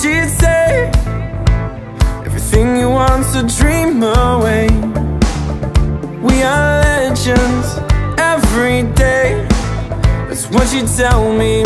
she'd say everything you want to dream away. We are legends every day, that's what she'd tell me.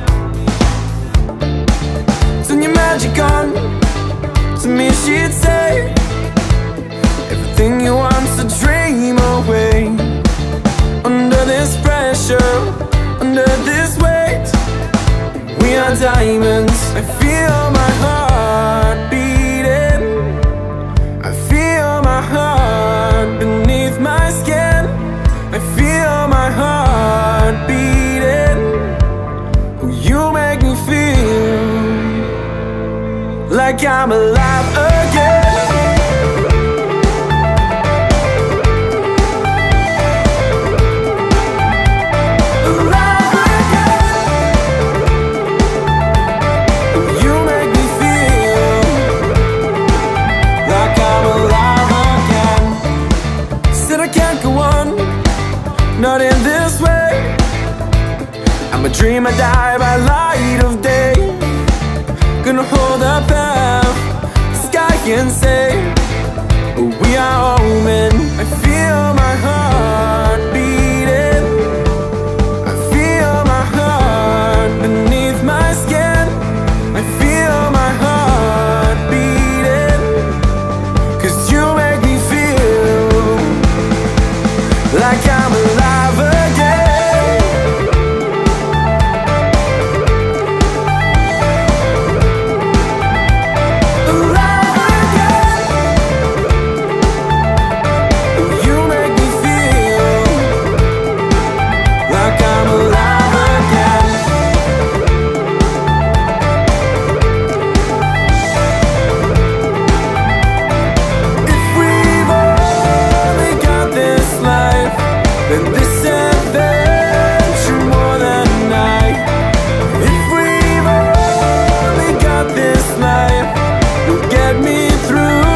Turn your magic on, to me she'd say everything you want to dream away. Under this pressure, under this weight, we are diamonds. I feel my heart beating, I feel my heart beneath my skin. I feel my heart beating. Oh, you make me feel like I'm alive again. Not in this way. I'm a dream, I die by light of day. Gonna hold up the sky and say we are omen. I feel my heart beating, I feel my heart beneath my skin. I feel my heart beating, 'cause you make me feel like I'm alive again. Alive again. You make me feel like I'm alive again. If we've only got this life, then this adventure more than a night. If we've only got this life, will get me through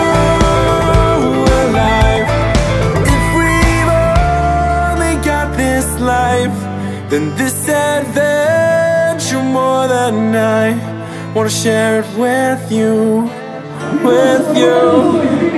alive. If we've only got this life, then this adventure more than a night. Wanna share it with you, with you.